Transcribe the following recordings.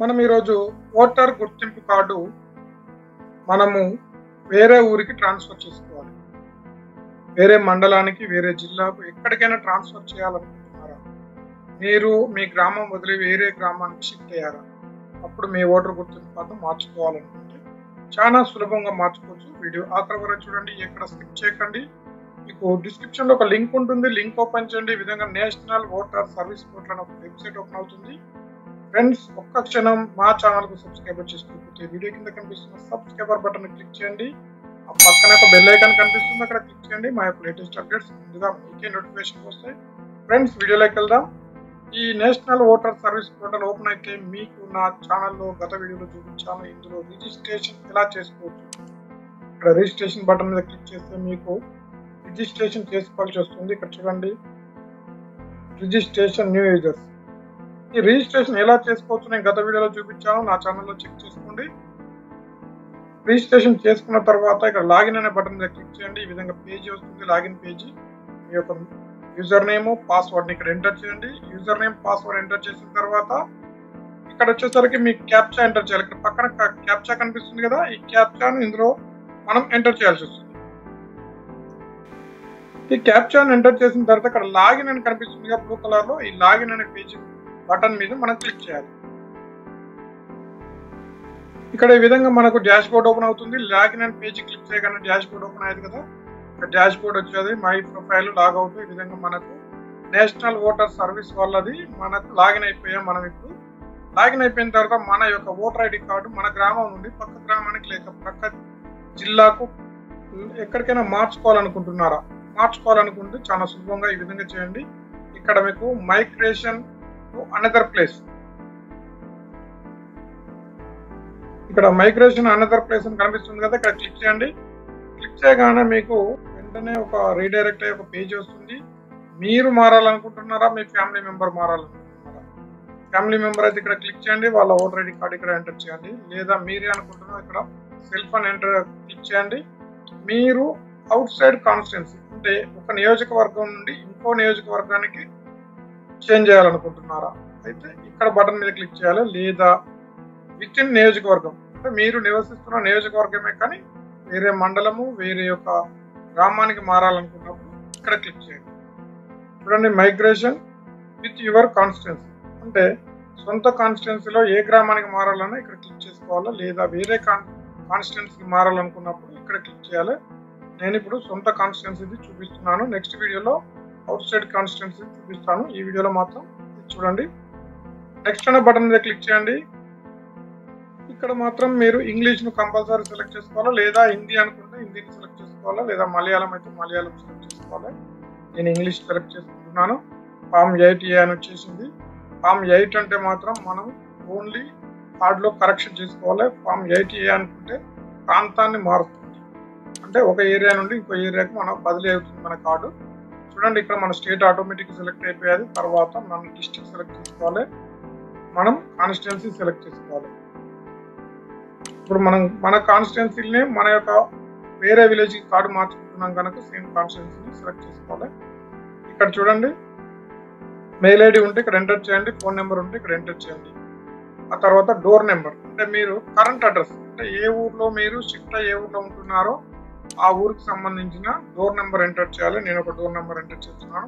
మనం ఈరోజు ఓటర్ గుర్తింపు కార్డు మనము వేరే ఊరికి ట్రాన్స్ఫర్ చేసుకోవాలి. వేరే మండలానికి, వేరే జిల్లాకు ఎక్కడికైనా ట్రాన్స్ఫర్ చేయాలనుకుంటున్నారా? మీరు మీ గ్రామం వదిలి వేరే గ్రామానికి షిఫ్ట్ అయ్యారా? అప్పుడు మీ ఓటర్ గుర్తింపు కార్డు మార్చుకోవాలనుకుంటే చాలా సులభంగా మార్చుకోవచ్చు. వీడియో ఆఖరి వరకు చూడండి, ఎక్కడ స్కిప్ చేయకండి. మీకు డిస్క్రిప్షన్ లో ఒక లింక్ ఉంటుంది, లింక్ ఓపెన్ చేయండి. ఈ విధంగా నేషనల్ ఓటర్ సర్వీస్ పోర్టల్ అనే ఒక వెబ్సైట్ ఓపెన్ అవుతుంది. ఫ్రెండ్స్, ఒక్క క్షణం మా ఛానల్ కు సబ్స్క్రైబర్ చేసుకోకపోతే వీడియో కింద కనిపిస్తున్న సబ్స్క్రైబర్ బటన్ క్లిక్ చేయండి. ఆ పక్కన ఒక బెల్ ఐకాన్ కనిపిస్తుంది, అక్కడ క్లిక్ చేయండి. మా యొక్క లేటెస్ట్ అప్డేట్స్ ముందుగా మీకే నోటిఫికేషన్ వస్తాయి. ఫ్రెండ్స్, వీడియోలోకి వెళ్దాం. ఈ national voter service portal open అయితే మీకు నా ఛానల్లో గత వీడియోలో చూపించాను. ఇందులో రిజిస్ట్రేషన్ ఎలా చేసుకోవచ్చు. ఇక్కడ రిజిస్ట్రేషన్ బటన్ మీద క్లిక్ చేస్తే మీకు రిజిస్ట్రేషన్ చేసుకోవాల్సి వస్తుంది. ఇక్కడ చూడండి, రిజిస్ట్రేషన్ న్యూ యూజర్స్. ఈ రిజిస్ట్రేషన్ ఎలా చేసుకోవచ్చు నేను గత వీడియోలో చూపించాను, నా ఛానల్లో చెక్ చేసుకోండి. రిజిస్ట్రేషన్ చేసుకున్న తర్వాత ఇక్కడ లాగిన్ అనే బటన్ మీద క్లిక్ చేయండి. ఈ విధంగా పేజీ వస్తుంది, లాగిన్ పేజీ. మీ యొక్క యూజర్ నేమ్, పాస్వర్డ్ని ఇక్కడ ఎంటర్ చేయండి. యూజర్ నేమ్, పాస్వర్డ్ ఎంటర్ చేసిన తర్వాత ఇక్కడ వచ్చేసరికి మీకు క్యాప్చా ఎంటర్ చేయాలి. ఇక్కడ పక్కన క్యాప్చా కనిపిస్తుంది కదా, ఈ క్యాప్చాను ఇందులో మనం ఎంటర్ చేయాల్సి వస్తుంది. ఈ క్యాప్చాను ఎంటర్ చేసిన తర్వాత ఇక్కడ లాగిన్ అని కనిపిస్తుంది బ్లూ కలర్ లో, ఈ లాగిన్ అనే పేజీ బటన్ మీద మనం క్లిక్ చేయాలి. ఇక్కడ ఈ విధంగా మనకు డాష్ బోర్డ్ ఓపెన్ అవుతుంది. లాగిన్ అండ్ పేజీ క్లిక్ చేయగానే డాష్ బోర్డ్ ఓపెన్ అయ్యేది కదా, ఇక్కడ డాష్ బోర్డ్ వచ్చేది మై ప్రొఫైల్, లాగౌట్. ఈ విధంగా మనకు నేషనల్ ఓటర్ సర్వీస్ వాళ్ళది మనకు లాగిన్ అయిపోయాం. మనం ఇప్పుడు లాగిన్ అయిపోయిన తర్వాత మన యొక్క ఓటర్ ఐడి కార్డు మన గ్రామం నుండి పక్క గ్రామానికి లేక పక్క జిల్లాకు ఎక్కడికైనా మార్చుకోవాలనుకుంటున్నారా? మార్చుకోవాలనుకుంటే చాలా సులభంగా ఈ విధంగా చేయండి. ఇక్కడ మీకు మైగ్రేషన్ టు అనదర్ ప్లేస్, ఇక్కడ మైగ్రేషన్ అనదర్ ప్లేస్ అని కనిపిస్తుంది కదా, ఇక్కడ క్లిక్ చేయండి. క్లిక్ చేయగానే మీకు వెంటనే ఒక రీడైరెక్ట్ అయ్యే ఒక పేజ్ వస్తుంది. మీరు మారాలనుకుంటున్నారా, మీ ఫ్యామిలీ మెంబర్ మారాలనుకుంటున్నారా? ఫ్యామిలీ మెంబర్ అయితే ఇక్కడ క్లిక్ చేయండి, వాళ్ళ ఓటర్ ఐడి కార్డు ఇక్కడ ఎంటర్ చేయండి. లేదా మీరే అనుకుంటున్నారా, ఇక్కడ సెల్ఫ్ అని ఎంటర్ క్లిక్ చేయండి. మీరు అవుట్ సైడ్ కాన్స్టిట్యున్సీ అంటే ఒక నియోజకవర్గం నుండి ఇంకో నియోజకవర్గానికి చేంజ్ చేయాలనుకుంటున్నారా? అయితే ఇక్కడ బటన్ మీద క్లిక్ చేయాలి. లేదా విత్ ఇన్ నియోజకవర్గం అంటే మీరు నివసిస్తున్న నియోజకవర్గమే కానీ వేరే మండలము, వేరే యొక్క గ్రామానికి మారాలనుకున్నప్పుడు ఇక్కడ క్లిక్ చేయండి. చూడండి, మైగ్రేషన్ విత్ యువర్ కాన్స్టిట్యున్సీ అంటే సొంత కాన్స్టిట్యున్సీలో ఏ గ్రామానికి మారాలన్నా ఇక్కడ క్లిక్ చేసుకోవాలా. లేదా వేరే కాన్స్టిట్యున్సీకి మారాలనుకున్నప్పుడు ఇక్కడ క్లిక్ చేయాలి. నేను ఇప్పుడు సొంత కాన్స్టిట్యున్సీ చూపిస్తున్నాను. నెక్స్ట్ వీడియోలో అవుట్ సైడ్ కాన్స్టిట్యున్సీ చూపిస్తాను. ఈ వీడియోలో మాత్రం చూడండి. నెక్స్ట్ అనే బటన్ మీద క్లిక్ చేయండి. ఇక్కడ మాత్రం మీరు ఇంగ్లీష్ ను కంపల్సరీ సెలెక్ట్ చేసుకోవాలా. లేదా హిందీ అనుకుంటే హిందీని సెలెక్ట్ చేసుకోవాలా. లేదా మలయాళం అయితే మలయాళం సెలెక్ట్ చేసుకోవాలి. నేను ఇంగ్లీష్ సెలెక్ట్ చేసుకుంటున్నాను. ఫామ్ 8A అని వచ్చేసింది. ఫామ్ 8 అంటే మాత్రం మనం ఓన్లీ కార్డులో కరెక్షన్ చేసుకోవాలి. ఫామ్ 8A అనుకుంటే ప్రాంతాన్ని మారుస్తుంది, అంటే ఒక ఏరియా నుండి ఇంకో ఏరియాకి మనం బదిలీ అవుతుంది మన కార్డు. చూడండి, ఇక్కడ మన స్టేట్ ఆటోమేటిక్ సెలెక్ట్ అయిపోయేది. తర్వాత మనం డిస్ట్రిక్ట్ సెలెక్ట్ చేసుకోవాలి, మనం కాన్స్టిట్యున్సీ సెలెక్ట్ చేసుకోవాలి. ఇప్పుడు మనం మన కాన్స్టిట్యున్సీని మన యొక్క వేరే విలేజ్ కార్డు మార్చుకుంటున్నాం కనుక సేమ్ కాన్స్టిట్యున్సీని సెలెక్ట్ చేసుకోవాలి. ఇక్కడ చూడండి, మెయిల్ ఐడి ఉంటే ఇక్కడ ఎంటర్ చేయండి, ఫోన్ నెంబర్ ఉంటే ఇక్కడ ఎంటర్ చేయండి. ఆ తర్వాత డోర్ నెంబర్ అంటే మీరు కరెంట్ అడ్రస్ అంటే ఏ ఊర్లో మీరు షిఫ్ట్ అయ్యే ఊర్లో ఉంటున్నారో ఆ ఊరికి సంబంధించిన డోర్ నెంబర్ ఎంటర్ చేయాలి. నేను ఒక డోర్ నెంబర్ ఎంటర్ చేస్తున్నాను.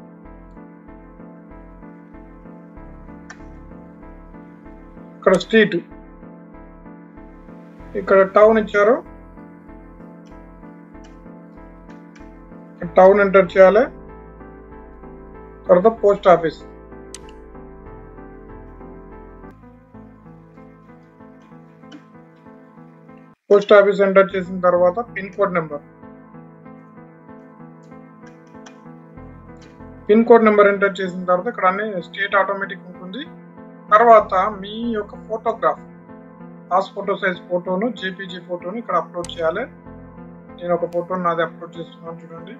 ఇక్కడ స్ట్రీట్, ఇక్కడ టౌన్ ఇచ్చారు, టౌన్ ఎంటర్ చేయాలి. తర్వాత post office, post office enter చేసిన తర్వాత pin code number, pin code number enter చేసిన తర్వాత ఇక్కడ అన్ని స్టేట్ ఆటోమేటిక్ ఉంటుంది. తర్వాత మీ యొక్క ఫోటోగ్రాఫ్, పాస్పోర్ట్ సైజ్ ఫోటోను, జేపీజీ ఫోటోను ఇక్కడ అప్లోడ్ చేయాలి. నేను ఒక ఫోటోను నాది అప్లోడ్ చేస్తున్నాను. చూడండి,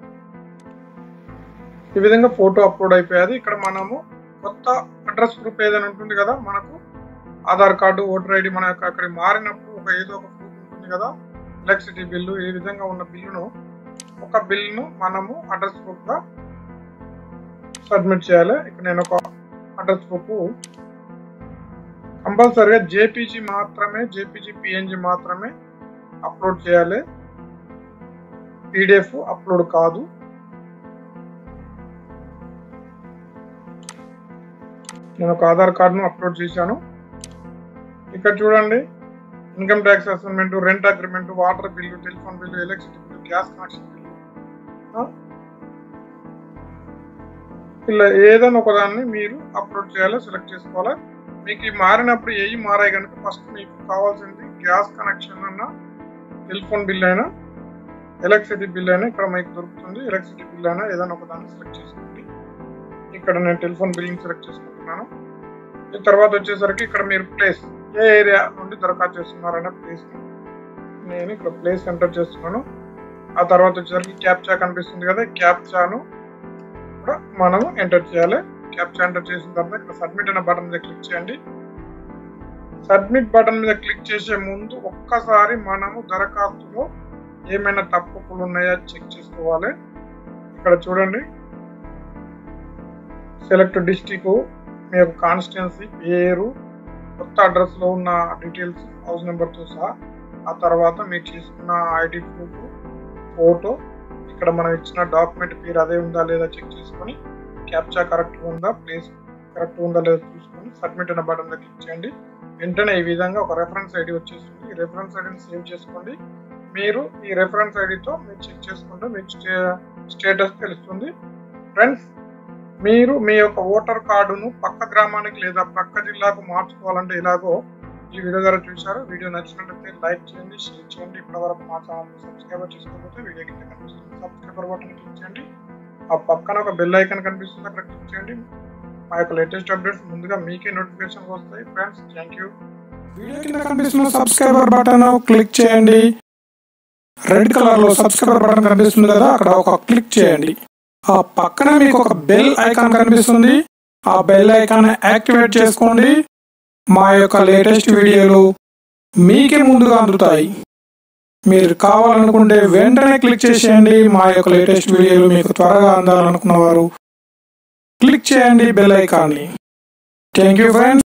ఈ విధంగా ఫోటో అప్లోడ్ అయిపోయాది. ఇక్కడ మనము కొత్త అడ్రస్ ప్రూఫ్ ఏదైనా ఉంటుంది కదా, మనకు ఆధార్ కార్డు, ఓటర్ ఐడి, మన యొక్క అక్కడ మారినప్పుడు ఒక ఏదో ఒక ప్రూఫ్ ఉంటుంది కదా, ఎలక్ట్రిసిటీ బిల్లు, ఈ విధంగా ఉన్న బిల్లును ఒక బిల్లును మనము అడ్రస్ ప్రూఫ్ గా సబ్మిట్ చేయాలి. ఇక్కడ నేను ఒక అడ్రస్ ప్రూఫ్ కంపల్సరిగా జేపీజీ మాత్రమే, జేపీజీ పిఎన్జీ మాత్రమే అప్లోడ్ చేయాలి, పీడిఎఫ్ అప్లోడ్ కాదు. నేను ఒక ఆధార్ కార్డును అప్లోడ్ చేశాను. ఇక్కడ చూడండి, income tax assignment, rent agreement, water bill, telephone bill, electricity bill, gas connection bill, ఇలా ఏదైనా ఒకదాన్ని మీరు అప్లోడ్ చేయాలి, సెలెక్ట్ చేసుకోవాలి. మీకు ఈ మారినప్పుడు ఏవి మారాయి కనుక ఫస్ట్ మీకు కావాల్సింది గ్యాస్ కనెక్షన్ అన్న, టెలిఫోన్ బిల్ అయినా, ఎలక్ట్రిసిటీ బిల్ అయినా ఇక్కడ మీకు దొరుకుతుంది. ఎలక్ట్రిసిటీ బిల్ అయినా ఏదైనా ఒకదాన్ని సెలెక్ట్ చేసుకోండి. ఇక్కడ నేను టెలిఫోన్ బిల్లింగ్ సెలెక్ట్ చేసుకుంటున్నాను. ఈ తర్వాత వచ్చేసరికి ఇక్కడ మీరు ప్లేస్, ఏ ఏరియా నుండి దరఖాస్తు చేస్తున్నారనే ప్లేస్ నేను ఇక్కడ ప్లేస్ ఎంటర్ చేస్తున్నాను. ఆ తర్వాత వచ్చేసరికి క్యాప్చా కనిపిస్తుంది కదా, క్యాప్చాను కూడా మనము ఎంటర్ చేయాలి. క్యాప్చా ఎంటర్ చేసిన తర్వాత ఇక్కడ సబ్మిట్ అనే బటన్ మీద క్లిక్ చేయండి. సబ్మిట్ బటన్ మీద క్లిక్ చేసే ముందు ఒక్కసారి మనము దరఖాస్తులో ఏమైనా తప్పులు ఉన్నాయా చెక్ చేసుకోవాలి. ఇక్కడ చూడండి, సెలెక్ట్ డిస్ట్రిక్ట్, మీ యొక్క కాన్స్టిట్యున్సీ, పేరు, కొత్త అడ్రస్లో ఉన్న డీటెయిల్స్, హౌస్ నెంబర్తో సహా, ఆ తర్వాత మీరు తీసుకున్న ఐడి ప్రూఫ్, ఫోటో, ఇక్కడ మనం ఇచ్చిన డాక్యుమెంట్ పేరు అదే ఉందా లేదా చెక్ చేసుకొని, క్యాప్చా కరెక్ట్గా ఉందా, ప్లేస్ కరెక్ట్గా ఉందా లేదా చూసుకొని సబ్మిట్ అనే బటన్ మీద క్లిక్ చేయండి. వెంటనే ఈ విధంగా ఒక రెఫరెన్స్ ఐడి వచ్చేస్తుంది. ఈ రెఫరెన్స్ ఐడిని సేవ్ చేసుకోండి. మీరు ఈ రెఫరెన్స్ ఐడితో మీరు చెక్ చేసుకుంటే మీకు స్టేటస్ తెలుస్తుంది. ఫ్రెండ్స్, మీరు మీ యొక్క ఓటర్ కార్డును పక్క గ్రామానికి లేదా పక్క జిల్లాకు మార్చుకోవాలంటే ఇలాగో ఈ వీడియో ద్వారా చూశారు. వీడియో నచ్చినట్లయితే లైక్ చేయండి, షేర్ చేయండి. ఇప్పటివరకు మా ఛానల్ సబ్స్క్రైబర్ చేసుకోకపోతే వీడియో కింద కనిపిస్తుంది సబ్స్క్రైబర్ బటన్ క్లిక్ చేయండి. ఆ పక్కన ఒక బెల్ ఐకాన్ కనిపిస్తుంది, అక్కడ క్లిక్ చేయండి. మా యొక్క లేటెస్ట్ అప్డేట్స్ ముందుగా మీకే నోటిఫికేషన్ వస్తాయి. Friends, thank you. వీడియో కింద కనిపిస్తున్న సబ్స్క్రైబర్ బటన్ క్లిక్ చేయండి. రెడ్ కలర్ లో సబ్స్క్రైబర్ బటన్ కనిపిస్తుంది కదా, అక్కడ ఒక క్లిక్ చేయండి. ఆ పక్కన మీకు ఒక బెల్ ఐకాన్ కనిపిస్తుంది, ఆ బెల్ ఐకాన్ యాక్టివేట్ చేసుకోండి. మా యొక్క లేటెస్ట్ వీడియోలు మీకే ముందుగా అందుతాయి. మీరు కావాలనుకుంటే వెంటనే క్లిక్ చేసేయండి. మా యొక్క లేటెస్ట్ వీడియోలు మీకు త్వరగా అందాలనుకున్న వారు క్లిక్ చేయండి బెల్ ఐకాన్ని. Thank you friends.